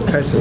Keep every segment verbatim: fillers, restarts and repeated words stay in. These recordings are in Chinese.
开始。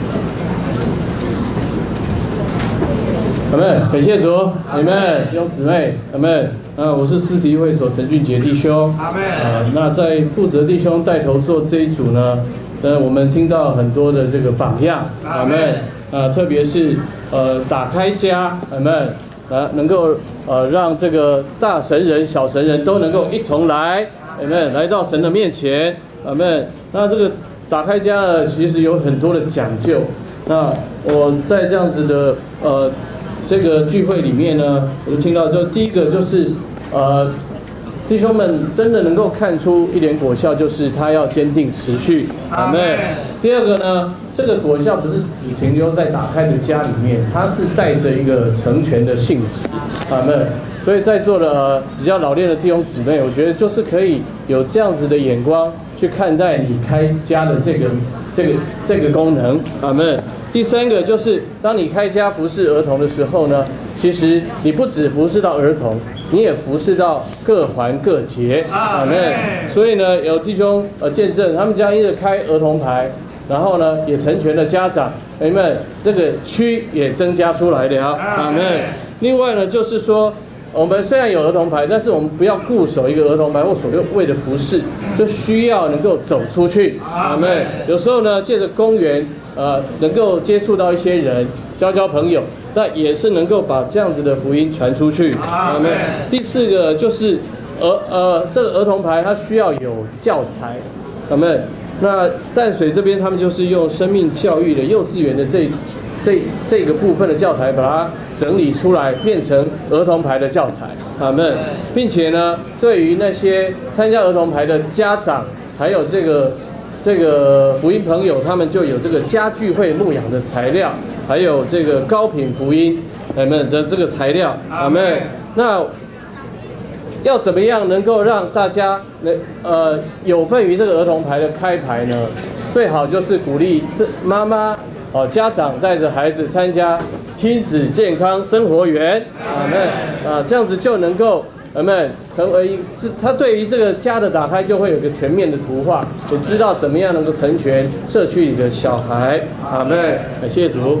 阿们，感谢主，阿们，弟兄姊妹，阿们。啊，我是四十一会所陈俊杰弟兄。 阿们。 啊，那在负责弟兄带头做这一组呢，呃，我们听到很多的这个榜样，阿们。啊，特别是呃，打开家，阿们。啊，能够呃让这个大神人、小神人都能够一同来，阿们，来到神的面前，阿们。那这个打开家呢，其实有很多的讲究。那我在这样子的呃这个聚会里面呢，我就听到，就第一个就是呃弟兄们真的能够看出一点果效，就是他要坚定持续，阿们。第二个呢，这个果效不是只停留在打开的家里面，它是带着一个成全的性质，阿们。所以在座的、呃、比较老练的弟兄姊妹，我觉得就是可以有这样子的眼光去看待你开家的这个这个这个功能，阿们。第三个就是，当你开家服侍儿童的时候呢，其实你不只服侍到儿童，你也服侍到各环各节，阿们。所以呢，有弟兄呃见证，他们家因着开儿童牌，然后呢也成全了家长，阿们，这个区也增加出来了，阿们。另外呢，就是说，我们虽然有儿童牌，但是我们不要固守一个儿童牌或所谓的服侍，就需要能够走出去，阿们。有时候呢，借着公园，呃，能够接触到一些人，交交朋友，那也是能够把这样子的福音传出去，阿们。第四个就是儿呃，这个儿童牌它需要有教材，阿们。那淡水这边他们就是用生命教育的幼稚园的这这这个部分的教材，把它整理出来，变成儿童牌的教材，阿们。并且呢，对于那些参加儿童牌的家长，还有这个这个福音朋友，他们就有这个家聚会牧养的材料，还有这个高品福音阿们的这个材料，阿们。那要怎么样能够让大家能呃有份于这个儿童牌的开牌呢？最好就是鼓励妈妈哦家长带着孩子参加亲子健康生活园，阿们啊，这样子就能够阿们成为是他对于这个家的打开就会有个全面的图画，也知道怎么样能够成全社区里的小孩，阿们。感谢主。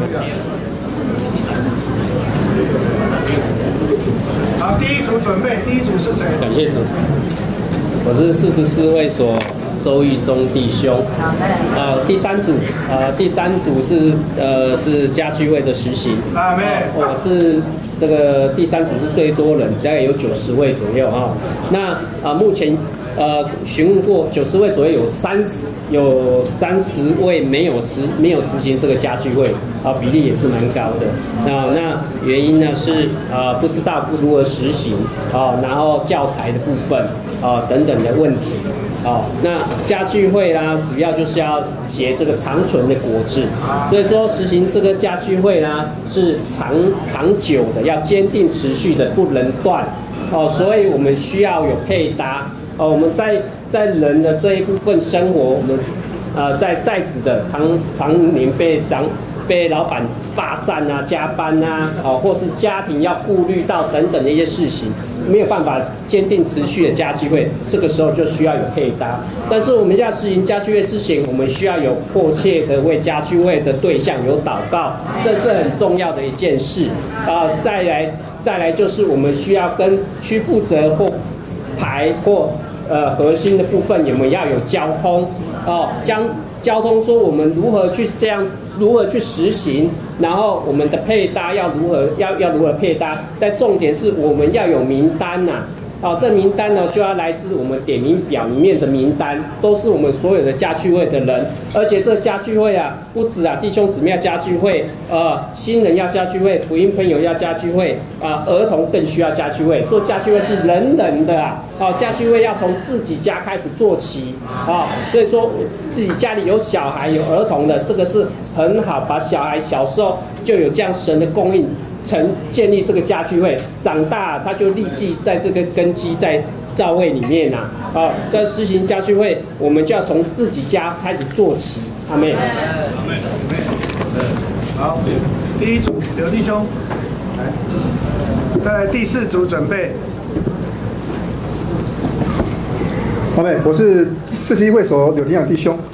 好，第一组准备，第一组是谁？ 感谢主，我是四十四会所周玉忠弟兄。啊，第三组，啊，第三组是呃是家聚会的实行。 阿们。 我是这个第三组是最多人，大概有九十位左右啊。那啊目前呃询问过九十位左右，有三十有三十位没有实没有实行这个家聚会。啊，比例也是蛮高的。那那原因呢是呃不知道如何实行啊，然后教材的部分啊等等的问题啊。那家聚会啦，主要就是要结这个长存的果子，所以说实行这个家聚会啦是长长久的，要坚定持续的，不能断哦。所以我们需要有配搭哦。我们在在人的这一部分生活，我们呃在在职的常常年被长。被老板霸占啊、加班啊，哦，或是家庭要顾虑到等等的一些事情，没有办法坚定持续的家聚会，这个时候就需要有配搭。但是我们要实行家聚会之前，我们需要有迫切的为家聚会的对象有祷告，这是很重要的一件事啊、呃。再来，再来就是我们需要跟区负责或排或呃核心的部分，我们要有交通哦，将。交通说我们如何去这样，如何去实行，然后我们的配搭要如何，要要如何配搭，但重点是我们要有名单呐、啊。哦，这名单呢就要来自我们点名表里面的名单，都是我们所有的家聚会的人，而且这家聚会啊，不止啊弟兄姊妹要家聚会，呃，新人要家聚会，福音朋友要家聚会，啊、呃，儿童更需要家聚会。做家聚会是人人的啊，哦，家聚会要从自己家开始做起啊、哦，所以说自己家里有小孩有儿童的，这个是很好，把小孩小时候就有这样神的供应。曾建立这个家聚会，长大他就立即在这个根基在教会里面呐、啊，啊，在实行家聚会，我们就要从自己家开始做起。阿妹，阿妹， 好，第一组刘弟兄，来，在第四组准备。 阿妹，我是四十一会所柳廷养弟兄。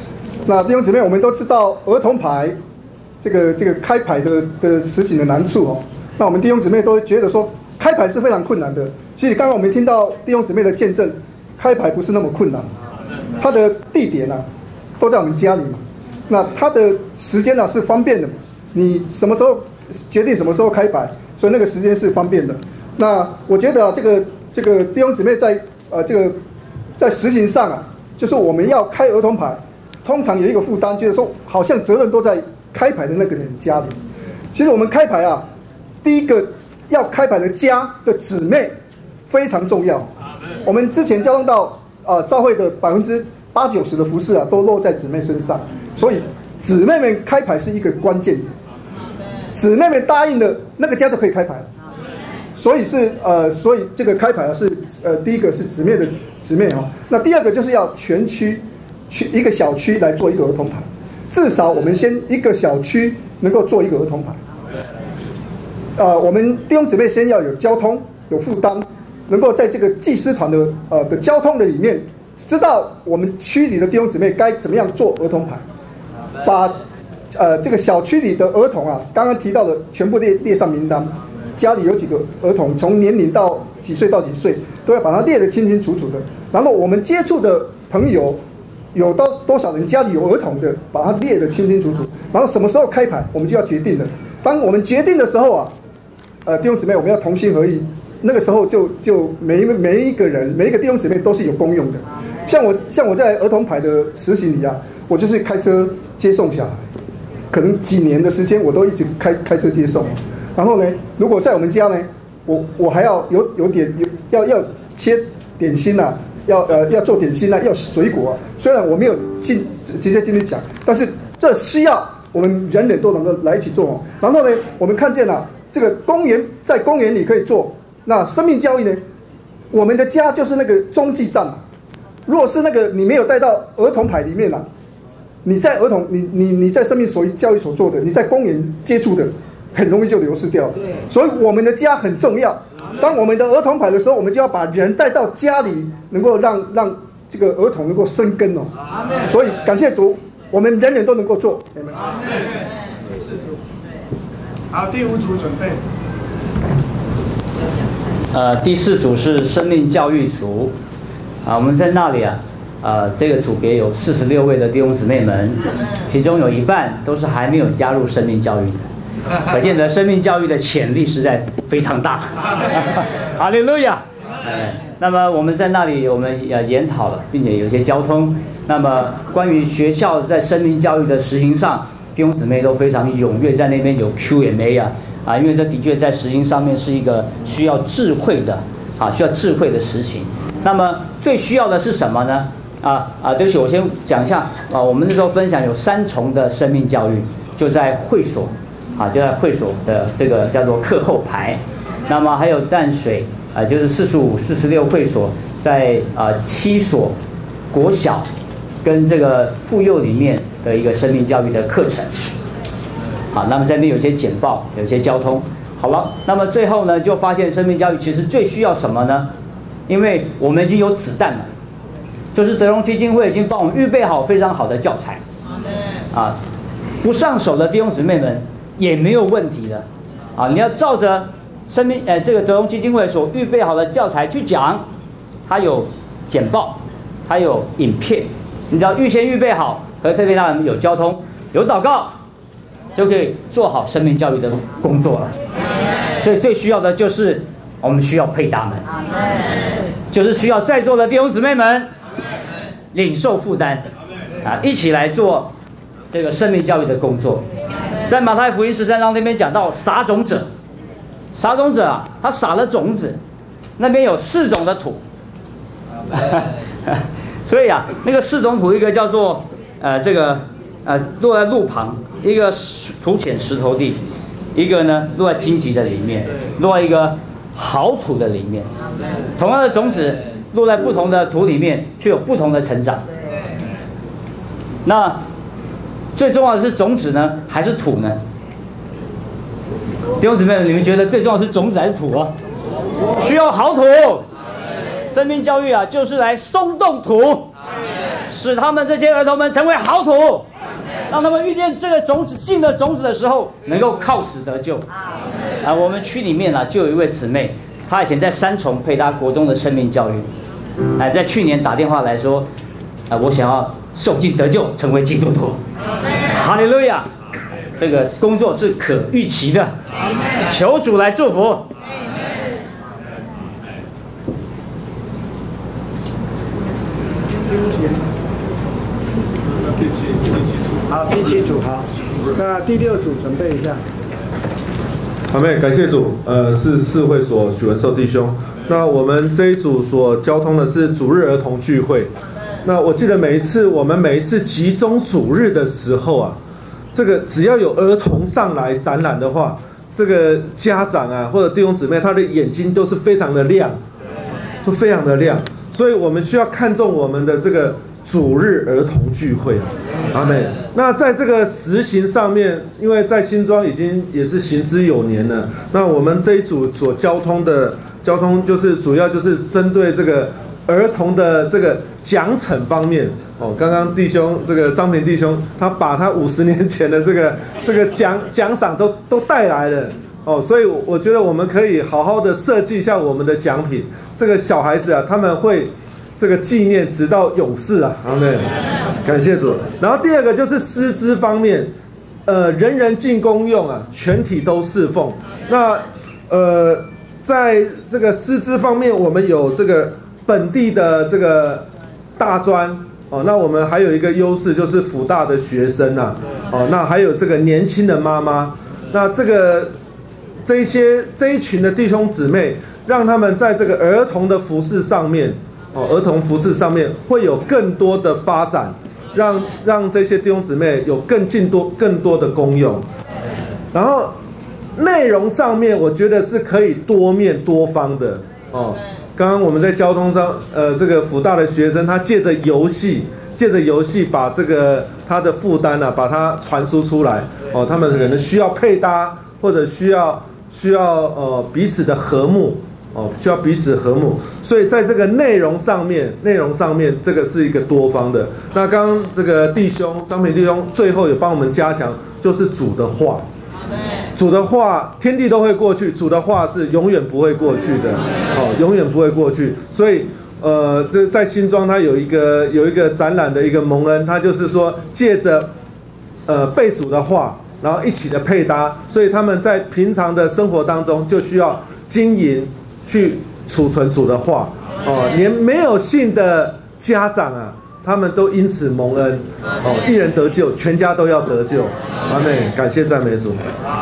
那弟兄姊妹，我们都知道儿童牌这个这个开牌的的实行的难处哦。那我们弟兄姊妹都觉得说，开牌是非常困难的。其实刚刚我们听到弟兄姊妹的见证，开牌不是那么困难，它的地点啊都在我们家里嘛。那它的时间呢、啊、是方便的，你什么时候决定什么时候开牌，所以那个时间是方便的。那我觉得、啊、这个这个弟兄姊妹在呃这个在实行上啊，就是我们要开儿童牌，通常有一个负担，就是说好像责任都在开牌的那个人家里。其实我们开牌啊，第一个要开牌的家的姊妹非常重要。我们之前交通到啊教会的百分之八九十的服事啊，都落在姊妹身上，所以姊妹们开牌是一个关键点。姊妹们答应了，那个家就可以开牌了。所以是呃，所以这个开牌啊是呃，第一个是姊妹的姊妹哈，那第二个就是要全区区一个小区来做一个儿童牌，至少我们先一个小区能够做一个儿童牌。呃，我们弟兄姊妹先要有交通有负担，能够在这个祭司团的呃的交通的里面，知道我们区里的弟兄姊妹该怎么样做儿童牌，把呃这个小区里的儿童啊，刚刚提到的全部列列上名单。家里有几个儿童，从年龄到几岁到几岁，都要把它列得清清楚楚的。然后我们接触的朋友有到多少人家里有儿童的，把它列得清清楚楚。然后什么时候开牌，我们就要决定了。当我们决定的时候啊，呃，弟兄姊妹，我们要同心合意。那个时候就就每一每一个人每一个弟兄姊妹都是有功用的。像我像我在儿童牌的实行里啊，我就是开车接送小孩，可能几年的时间我都一直开开车接送。然后呢，如果在我们家呢，我我还要有有点有要要切点心呐、啊，要呃要做点心呐、啊，要水果、啊。虽然我没有进直接进去讲，但是这需要我们人人都能够来一起做哦。然后呢，我们看见了、啊、这个公园在公园里可以做，那生命教育呢，我们的家就是那个中继站嘛。如果是那个你没有带到儿童牌里面了、啊，你在儿童你你你在生命所教育所做的，你在公园接触的。很容易就流失掉了，所以我们的家很重要。当我们的儿童牌的时候，我们就要把人带到家里，能够让让这个儿童能够生根哦。所以感谢主，我们人人都能够做。 好，第五组准备。 呃，第四组是生命教育组，啊，我们在那里啊，呃，这个组别有四十六位的弟兄姊妹们，其中有一半都是还没有加入生命教育的。可见得生命教育的潜力实在非常大，哈利路亚！哎，那么我们在那里我们也研讨了，并且有些交通。那么关于学校在生命教育的实行上，弟兄姊妹都非常踊跃，在那边有 Q and A 啊啊，因为这的确在实行上面是一个需要智慧的啊，需要智慧的实行。那么最需要的是什么呢？啊啊，对不起，我先讲一下啊，我们那时候分享有三重的生命教育，就在会所。啊，就在会所的这个叫做课后牌，那么还有淡水啊，就是四十五、四十六会所，在啊七所国小跟这个妇幼里面的一个生命教育的课程。好，那么在那边有些简报，有些交通。好了，那么最后呢，就发现生命教育其实最需要什么呢？因为我们已经有子弹了，就是德荣基金会已经帮我们预备好非常好的教材。啊，不上手的弟兄姊妹们。也没有问题的，啊，你要照着生命呃这个德荣基金会所预备好的教材去讲，它有简报，它有影片，你只要预先预备好，和特别让我们有交通、有祷告，就可以做好生命教育的工作了。所以最需要的就是我们需要配搭们，就是需要在座的弟兄姊妹们领受负担，啊，一起来做这个生命教育的工作。在马太福音十三章那边讲到撒种者，撒种者啊，他撒了种子，那边有四种的土，所以啊，那个四种土，一个叫做呃这个呃落在路旁，一个土浅石头地，一个呢落在荆棘的里面，落在一个好土的里面。同样的种子落在不同的土里面，却有不同的成长。那最重要的是种子呢，还是土呢？弟兄姊妹，你们觉得最重要的是种子还是土啊？需要好土。生命教育啊，就是来松动土， 使他们这些儿童们成为好土，让他们遇见这个种子信的种子的时候，能够靠死得救。啊，我们区里面啊，就有一位姊妹，她以前在三重配搭国中的生命教育，哎，在去年打电话来说，啊，我想要受尽得救，成为基督徒。哈利路亚！这个工作是可预期的，求主来祝福。 好，第七组好，那第六组准备一下。 阿妹，感谢主，呃，是四会所许文寿弟兄。那我们这一组所交通的是主日儿童聚会。那我记得每一次我们每一次集中主日的时候啊，这个只要有儿童上来展览的话，这个家长啊或者弟兄姊妹，他的眼睛都是非常的亮，都非常的亮。所以我们需要看重我们的这个主日儿童聚会啊，阿们。那在这个实行上面，因为在新庄已经也是行之有年了，那我们这一组所交通的交通就是主要就是针对这个儿童的这个奖惩方面哦。刚刚弟兄这个张平弟兄，他把他五十年前的这个这个奖奖赏都都带来了。哦，所以我觉得我们可以好好的设计一下我们的奖品。这个小孩子啊，他们会这个纪念直到永世啊，阿们，感谢主。然后第二个就是师资方面，呃，人人尽公用啊，全体都侍奉。那呃，在这个师资方面，我们有这个本地的这个大专哦，那我们还有一个优势就是辅大的学生啊，哦，那还有这个年轻的妈妈，那这个。这一些这一群的弟兄姊妹，让他们在这个儿童的服事上面，哦，儿童服事上面会有更多的发展，让让这些弟兄姊妹有更进多更多的功用。然后内容上面，我觉得是可以多面多方的哦。刚刚我们在交通上，呃，这个辅大的学生，他借着游戏，借着游戏把这个他的负担啊，把它传输出来哦。他们可能需要配搭，或者需要。需要呃彼此的和睦哦，需要彼此和睦，所以在这个内容上面，内容上面这个是一个多方的。那刚刚这个弟兄张培弟兄最后有帮我们加强，就是主的话，主的话天地都会过去，主的话是永远不会过去的哦，永远不会过去。所以呃，这在新庄它有一个有一个展览的一个蒙恩，它就是说借着呃背主的话。然后一起的配搭，所以他们在平常的生活当中就需要经营去储存主的话哦，连没有信的家长啊，他们都因此蒙恩哦，一人得救，全家都要得救。阿们，感谢赞美主。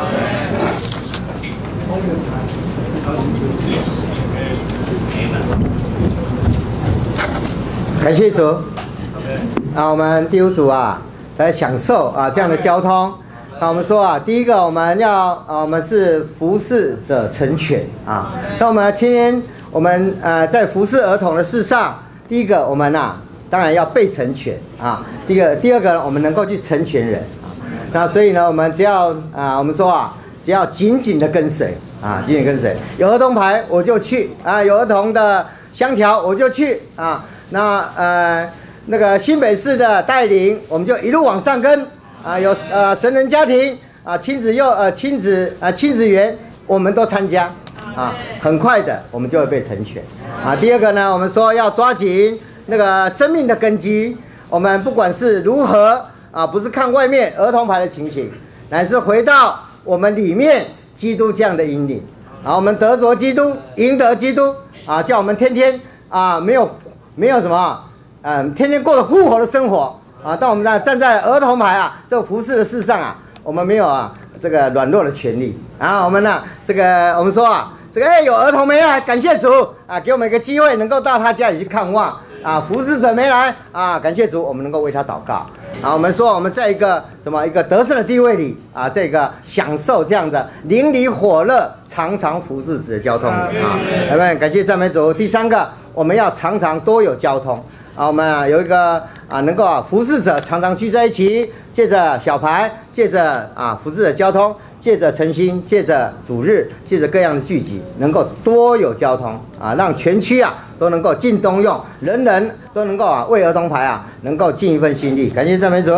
感谢主。啊，我们第五组啊，来享受啊这样的交通。那我们说啊，第一个我们要啊，我们是服侍者成全啊。那我们今天我们呃在服侍儿童的事上，第一个我们啊，当然要被成全啊。第一个，第二个呢，我们能够去成全人啊。那所以呢，我们只要啊，我们说啊，只要紧紧的跟随啊，紧紧跟随。有儿童牌我就去啊，有儿童的香条我就去啊。那呃那个新北市的带领，我们就一路往上跟。啊，有呃神人家庭啊，亲子幼呃亲子啊亲子园，我们都参加啊，很快的我们就会被成全啊。第二个呢，我们说要抓紧那个生命的根基，我们不管是如何啊，不是看外面儿童牌的情形，乃是回到我们里面基督这样的引领啊，我们得着基督，赢得基督啊，叫我们天天啊没有没有什么嗯，天天过着复活的生活。啊，当我们呢站在儿童牌啊这个服侍的事上啊，我们没有啊这个软弱的权利啊，我们呢这个我们说啊这个哎有儿童没来，感谢主啊，给我们一个机会能够到他家里去看望啊，服侍者没来啊，感谢主，我们能够为他祷告啊。我们说我们在一个什么一个得胜的地位里啊，这个享受这样的邻里火热、常常服侍者的交通啊，来们感谢赞美主。第三个，我们要常常多有交通。 啊，我们啊有一个啊能够啊服侍者常常聚在一起，借着小牌，借着啊服侍的交通，借着晨星，借着主日，借着各样的聚集，能够多有交通啊，让全区啊都能够尽东用，人人都能够啊为儿童牌啊能够尽一份心力。感谢赞美主。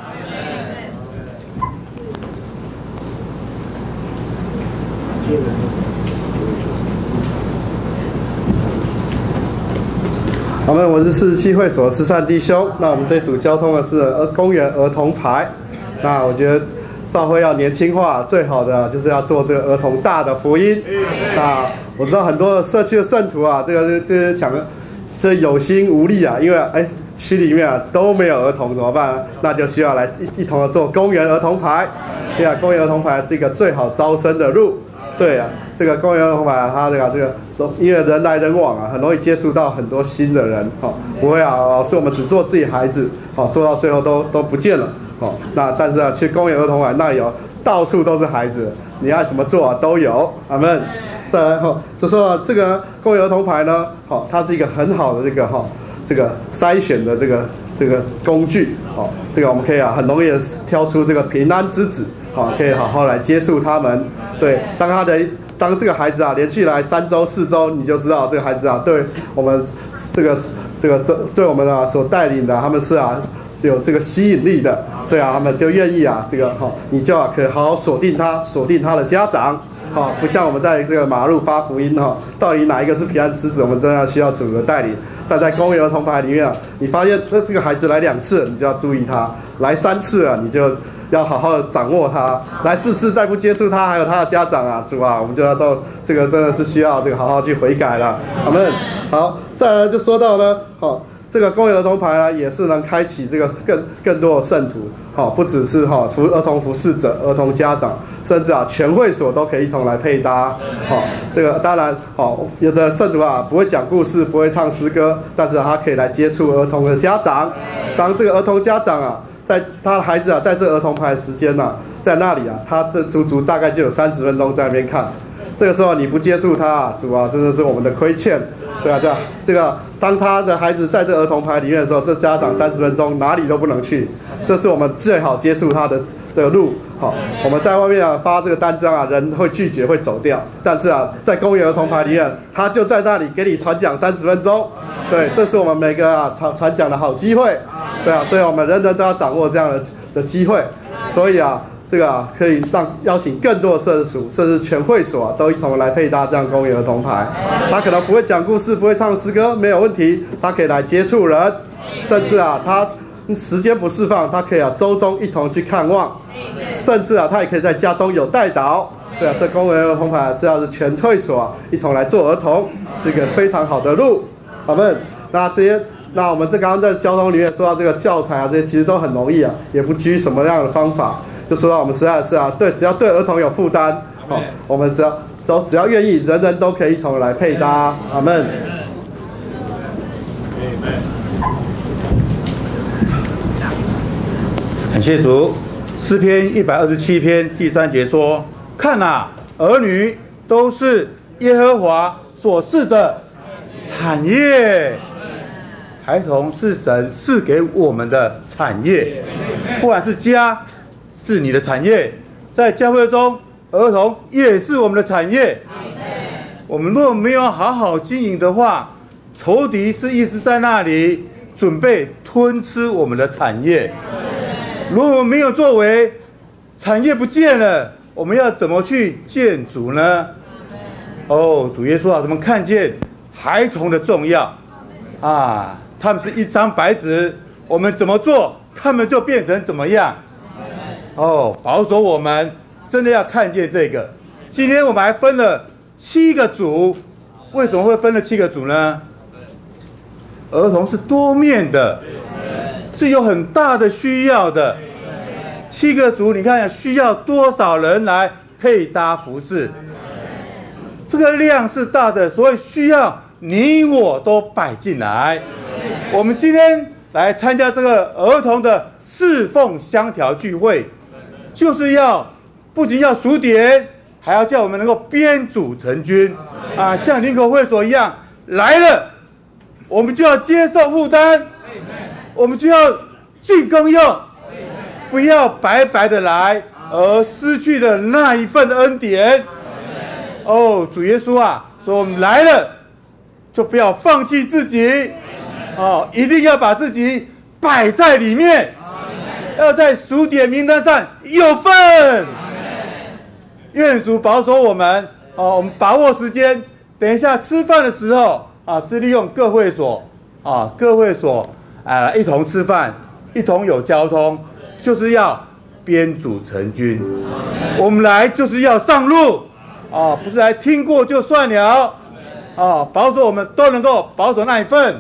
好，我们我是四十七会所失散弟兄。那我们这组交通的是儿公园儿童牌。那我觉得教会要年轻化，最好的就是要做这个儿童大的福音。那我知道很多社区的圣徒啊，这个这这想这有心无力啊，因为哎区里面啊都没有儿童怎么办呢？那就需要来一一同的做公园儿童牌。对啊，公园儿童牌是一个最好招生的路。对啊，这个公园儿童牌它这个这个。因为人来人往啊，很容易接触到很多新的人，哦，不会啊，老师我们只做自己孩子，哦，做到最后都都不见了，哦，那但是啊，去公园儿童牌那里有到处都是孩子，你要怎么做啊都有，阿们。再来哈，就说这个公园儿童牌呢，好，它是一个很好的这个哈，这个筛选的这个这个工具，哦，这个我们可以啊很容易的挑出这个平安之子，哦，可以好好来接触他们，对，当他的。当这个孩子啊连续来三周四周，你就知道这个孩子啊对我们这个这个这对我们啊所带领的，他们是啊有这个吸引力的，所以啊他们就愿意啊这个哈、哦，你就啊可以好好锁定他，锁定他的家长，哈、哦，不像我们在这个马路发福音哈、哦，到底哪一个是平安之子，我们真的需要主的带领。但在公园儿童牌里面啊，你发现那这个孩子来两次，你就要注意他；来三次啊，你就。要好好的掌握他，来四次再不接触他，还有他的家长啊，主啊，我们就要到这个真的是需要这个好好去悔改了，阿们。好，再来就说到呢，好、哦，这个公园儿童牌呢，也是能开启这个更更多的圣徒，好、哦，不只是哈服儿童服侍者、儿童家长，甚至啊全会所都可以一同来配搭，好、哦，这个当然，好、哦，有的圣徒啊不会讲故事，不会唱诗歌，但是他可以来接触儿童的家长，当这个儿童家长啊。在他的孩子啊，在这儿童牌的时间呢、啊，在那里啊，他这足足大概就有三十分钟在那边看。这个时候你不接触他、啊，主啊，真的是我们的亏欠，对啊，这样这个当他的孩子在这儿童牌里面的时候，这家长三十分钟哪里都不能去，这是我们最好接触他的这个路。好、哦，我们在外面啊发这个单张啊，人会拒绝会走掉，但是啊，在公园儿童牌里面，他就在那里给你传讲三十分钟。对，这是我们每个啊传传讲的好机会，对啊，所以我们人人都要掌握这样的的机会，所以啊，这个啊可以让邀请更多的社畜，甚至全会所、啊、都一同来配搭这样公园儿童牌。他可能不会讲故事，不会唱诗歌，没有问题，他可以来接触人，甚至啊他时间不释放，他可以啊周中一同去看望，甚至啊他也可以在家中有代祷。对啊，这公园儿童牌是要是全会所、啊、一同来做儿童，是一个非常好的路。好们，那这些，那我们这刚刚在交通里面说到这个教材啊，这些其实都很容易啊，也不拘什么样的方法，就说到我们实在是啊，对，只要对儿童有负担，哦，我们只要只要只要愿意，人人都可以一同来配搭，阿们。 感谢主，诗篇一百二十七篇第三节说：“看啊，儿女都是耶和华所赐的。”产业，孩童是神赐给我们的产业，不管是家，是你的产业，在教会中，儿童也是我们的产业。我们若没有好好经营的话，仇敌是一直在那里准备吞吃我们的产业。如果我们没有作为，产业不见了，我们要怎么去见主呢？哦，主耶稣啊，我们看见孩童的重要啊，他们是一张白纸，我们怎么做，他们就变成怎么样。哦，保守我们真的要看见这个。今天我们还分了七个组，为什么会分了七个组呢？儿童是多面的，是有很大的需要的。七个组，你看需要多少人来配搭服饰？这个量是大的，所以需要你我都摆进来。我们今天来参加这个儿童的侍奉香调聚会，就是要不仅要数点，还要叫我们能够编组成军啊，像林口会所一样来了，我们就要接受负担， 我们就要尽公用，不要白白的来，而失去了那一份恩典。哦，主耶稣啊，说我们来了，就不要放弃自己，哦，一定要把自己摆在里面，要在数点名单上有份。愿主保守我们，哦，我们把握时间，等一下吃饭的时候啊，是利用各会所啊，各会所啊一同吃饭，一同有交通，就是要编组成军。我们来就是要上路啊，不是来听过就算了啊，保守我们都能够保守那一份。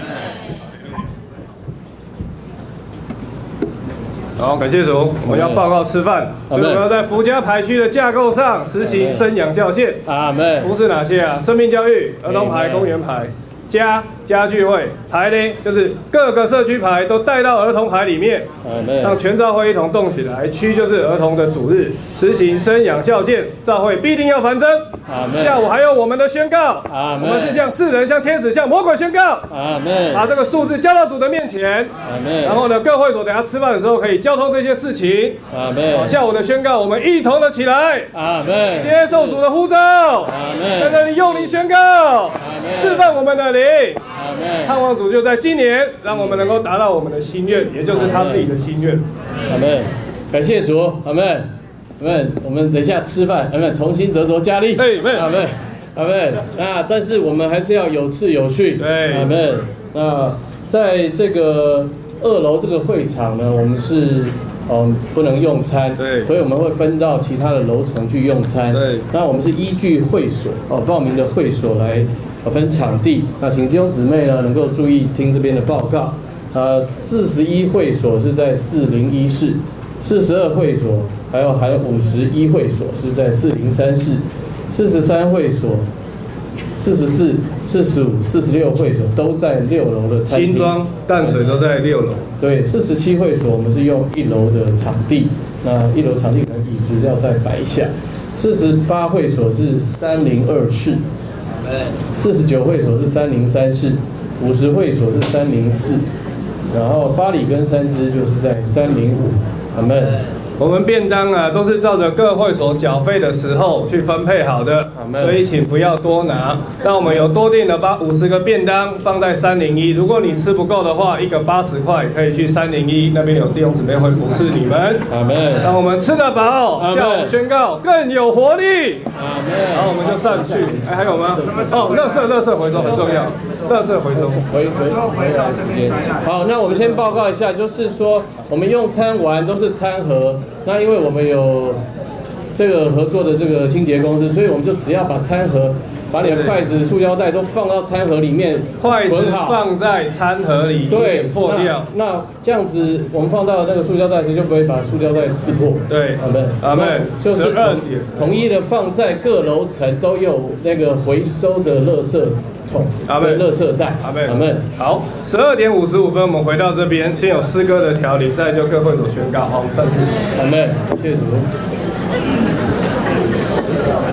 好，感谢主。我们要报告吃饭，所以我们要在福家排区的架构上实行生养教建。 阿门。 服侍哪些啊？生命教育、儿童牌、公园牌。家家聚会牌呢，就是各个社区牌都带到儿童牌里面，让全教会一同动起来。区就是儿童的主日，实行生养教建，教会必定要繁增。下午还有我们的宣告，我们是向世人、向天使、向魔鬼宣告。把这个数字交到主的面前。然后呢，各会所等下吃饭的时候可以交通这些事情。下午的宣告，我们一同的起来，接受主的呼召，在这里用力宣告，释放我们的灵。盼望主就在今年，让我们能够达到我们的心愿，也就是他自己的心愿。 阿门，感谢主，阿门，阿门。我们等一下吃饭，阿门，重新得着加力，阿门，阿门。那但是我们还是要有次有序，对，阿门。那在这个二楼这个会场呢，我们是嗯不能用餐，对，所以我们会分到其他的楼层去用餐。对，那我们是依据会所哦报名的会所来。分场地，那请弟兄姊妹呢能够注意听这边的报告。呃，四十一会所是在四零一室，四十二会所还有还有五十一会所是在四零三室，四十三会所、四十四、四十五、四十六会所都在六楼的餐厅。 新庄、淡水都在六楼。 对，四十七会所我们是用一楼的场地，那一楼场地可能椅子要再摆一下。四十八会所是三零二室。四十九会所是三零三室，五十会所是三零四，然后巴里跟三支就是在三零五。阿门。 我们便当啊都是照着各会所缴费的时候去分配好的，所以请不要多拿。那我们有多订了八五十个便当放在三零一，如果你吃不够的话，一个八十块可以去三零一那边有弟兄姊妹会服侍你们。 阿门。 让我们吃得饱，下午宣告更有活力。 阿门。 然后我们就上去。哎，还有吗？哦，垃圾垃圾回收很重要，垃圾回收。 回回回到这边。好，那我们先报告一下，就是说我们用餐完都是餐盒。那因为我们有这个合作的这个清洁公司，所以我们就只要把餐盒、把你的筷子、塑胶袋都放到餐盒里面， 筷子放在餐盒里，对，破掉。 那, 那这样子，我们放到那个塑胶袋时就不会把塑胶袋刺破。对，阿门，阿门。就是统一的放在各楼层都有那个回收的垃圾桶，阿门，垃圾袋，阿门，阿门。 好，十二点五十五分，我们回到这边，先有诗歌的调理，再就各会所宣告。好，我们上去。 阿门，谢谢主。